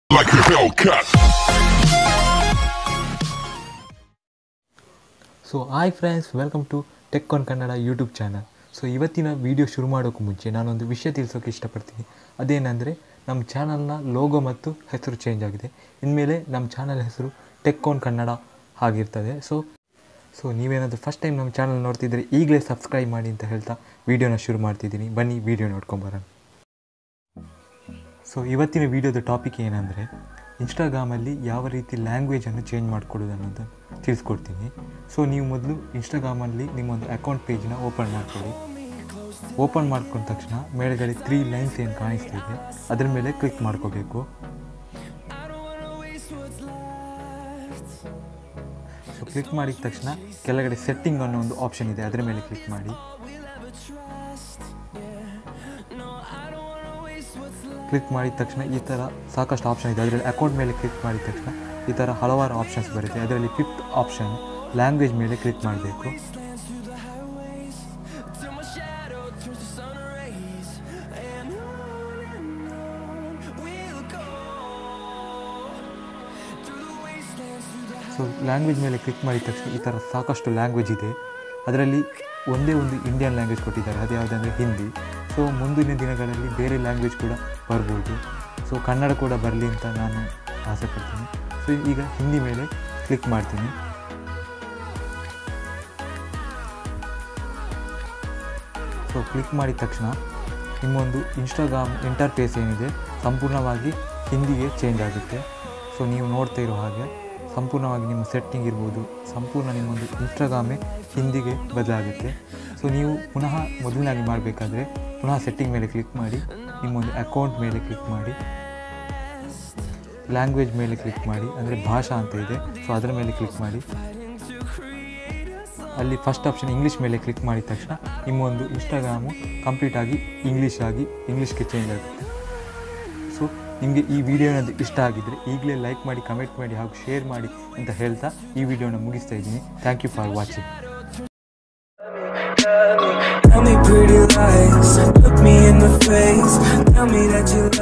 like a Hellcat. So hi friends, welcome to tech on Kannada YouTube channel. So ಇವತ್ತಿನ video ಶುರು ಮಾಡೋಕ್ಕೂ ಮುಂಚೆ ನಾನೊಂದು ವಿಷಯ ತಿಳಿಸೋಕೆ ಇಷ್ಟಪಡ್ತೀನಿ. ಅದೇನೆಂದರೆ ನಮ್ಮ ಚಾನಲ್ನ ಲೋಗೋ ಮತ್ತು ಹೆಸರು ಚೇಂಜ್ ಆಗಿದೆ. ಇನ್ಮೇಲೆ ನಮ್ಮ ಚಾನಲ್ ಹೆಸರು ಟೆಕ್ ಆನ್ ಕನ್ನಡ ಆಗಿರ್ತದೆ. ಸೊ ನೀವೇನಾದರೂ ಫಸ್ಟ್ ಟೈಮ್ ನಮ್ಮ ಚಾನಲ್ ನೋಡ್ತಿದ್ರೆ ಈಗಲೇ ಸಬ್ಸ್ಕ್ರೈಬ್ ಮಾಡಿ ಅಂತ ಹೇಳ್ತಾ ವೀಡಿಯೋನ ಶುರು ಮಾಡ್ತಿದ್ದೀನಿ. ಬನ್ನಿ ವೀಡಿಯೋ ನೋಡ್ಕೊಂಬರೋಣ. ಸೊ ಇವತ್ತಿನ ವೀಡಿಯೋದ ಟಾಪಿಕ್ ಏನಂದರೆ ಇನ್ಸ್ಟಾಗ್ರಾಮಲ್ಲಿ ಯಾವ ರೀತಿ ಲ್ಯಾಂಗ್ವೇಜನ್ನು ಚೇಂಜ್ ಮಾಡ್ಕೊಳ್ಳೋದು ಅನ್ನೋದು ತಿಳಿಸ್ಕೊಡ್ತೀನಿ. ಸೊ ನೀವು ಮೊದಲು ಇನ್ಸ್ಟಾಗ್ರಾಮಲ್ಲಿ ನಿಮ್ಮೊಂದು ಅಕೌಂಟ್ ಪೇಜ್ನ ಓಪನ್ ಮಾಡ್ಕೊಳ್ಳಿ. ಓಪನ್ ಮಾಡ್ಕೊಂಡ ತಕ್ಷಣ ಮೇಲ್ಗಡೆ 3 ಲೈನ್ಸ್ ಏನು ಕಾಣಿಸ್ತಿದೆ ಅದ್ರ ಮೇಲೆ ಕ್ಲಿಕ್ ಮಾಡ್ಕೋಬೇಕು. ಸೊ ಕ್ಲಿಕ್ ಮಾಡಿದ ತಕ್ಷಣ ಕೆಳಗಡೆ ಸೆಟ್ಟಿಂಗ್ ಅನ್ನೋ ಒಂದು ಆಪ್ಷನ್ ಇದೆ, ಅದರ ಮೇಲೆ ಕ್ಲಿಕ್ ಮಾಡಿ. ಕ್ಲಿಕ್ ಮಾಡಿದ ತಕ್ಷಣ ಈ ಥರ ಸಾಕಷ್ಟು ಆಪ್ಷನ್ ಇದೆ. ಅದರಲ್ಲಿ ಅಕೌಂಟ್ ಮೇಲೆ ಕ್ಲಿಕ್ ಮಾಡಿದ ತಕ್ಷಣ ಈ ಥರ ಹಲವಾರು ಆಪ್ಷನ್ಸ್ ಬರುತ್ತೆ. ಅದರಲ್ಲಿ 5th ಆಪ್ಷನ್ ಲ್ಯಾಂಗ್ವೇಜ್ ಮೇಲೆ ಕ್ಲಿಕ್ ಮಾಡಬೇಕು. ಸೊ ಲ್ಯಾಂಗ್ವೇಜ್ ಮೇಲೆ ಕ್ಲಿಕ್ ಮಾಡಿದ ತಕ್ಷಣ ಈ ಥರ ಸಾಕಷ್ಟು ಲ್ಯಾಂಗ್ವೇಜ್ ಇದೆ. ಅದರಲ್ಲಿ ಒಂದೇ ಒಂದು ಇಂಡಿಯನ್ ಲ್ಯಾಂಗ್ವೇಜ್ ಕೊಟ್ಟಿದ್ದಾರೆ, ಅದು ಯಾವುದಂದರೆ ಹಿಂದಿ. ಸೊ ಮುಂದಿನ ದಿನಗಳಲ್ಲಿ ಬೇರೆ ಲ್ಯಾಂಗ್ವೇಜ್ ಕೂಡ ಬರ್ಬೋದು. ಸೊ ಕನ್ನಡ ಕೂಡ ಬರಲಿ ಅಂತ ನಾನು ಆಸೆ ಪಡ್ತೀನಿ. ಸೊ ಈಗ ಹಿಂದಿ ಮೇಲೆ ಕ್ಲಿಕ್ ಮಾಡ್ತೀನಿ. ಸೊ ಕ್ಲಿಕ್ ಮಾಡಿದ ತಕ್ಷಣ ನಿಮ್ಮೊಂದು ಇನ್ಸ್ಟಾಗ್ರಾಮ್ ಇಂಟರ್ಫೇಸ್ ಏನಿದೆ ಸಂಪೂರ್ಣವಾಗಿ ಹಿಂದಿಗೆ ಚೇಂಜ್ ಆಗುತ್ತೆ. ಸೊ ನೀವು ನೋಡ್ತಾ ಇರೋ ಹಾಗೆ ಸಂಪೂರ್ಣವಾಗಿ ನಿಮ್ಮ ಸೆಟ್ಟಿಂಗ್ ಇರ್ಬೋದು, ಸಂಪೂರ್ಣ ನಿಮ್ಮೊಂದು ಇನ್ಸ್ಟಾಗ್ರಾಮೇ ಹಿಂದಿಗೆ ಬದಲಾಗುತ್ತೆ. ಸೊ ನೀವು ಪುನಃ ಮೊದಲನಾಗಿ ಮಾಡಬೇಕಾದ್ರೆ ಪುನಃ ಸೆಟ್ಟಿಂಗ್ ಮೇಲೆ ಕ್ಲಿಕ್ ಮಾಡಿ, ನಿಮ್ಮೊಂದು ಅಕೌಂಟ್ ಮೇಲೆ ಕ್ಲಿಕ್ ಮಾಡಿ, ಲ್ಯಾಂಗ್ವೇಜ್ ಮೇಲೆ ಕ್ಲಿಕ್ ಮಾಡಿ, ಅಂದರೆ ಭಾಷಾ ಅಂತ ಇದೆ. ಸೊ ಅದರ ಮೇಲೆ ಕ್ಲಿಕ್ ಮಾಡಿ. ಅಲ್ಲಿ ಫಸ್ಟ್ ಆಪ್ಷನ್ ಇಂಗ್ಲೀಷ್ ಮೇಲೆ ಕ್ಲಿಕ್ ಮಾಡಿದ ತಕ್ಷಣ ನಿಮ್ಮೊಂದು ಇನ್ಸ್ಟಾಗ್ರಾಮು ಕಂಪ್ಲೀಟಾಗಿ ಇಂಗ್ಲೀಷ್ಗೆ ಚೇಂಜ್ ಆಗುತ್ತೆ. ಸೊ ನಿಮಗೆ ಈ ವಿಡಿಯೋನದು ಇಷ್ಟ ಆಗಿದ್ದರೆ ಈಗಲೇ ಲೈಕ್ ಮಾಡಿ, ಕಮೆಂಟ್ ಮಾಡಿ ಹಾಗೂ ಶೇರ್ ಮಾಡಿ ಅಂತ ಹೇಳ್ತಾ ಈ ವಿಡಿಯೋನ ಮುಗಿಸ್ತಾ ಇದ್ದೀನಿ. Thank you for watching. Tell me pretty lies, look me in the face, tell me that you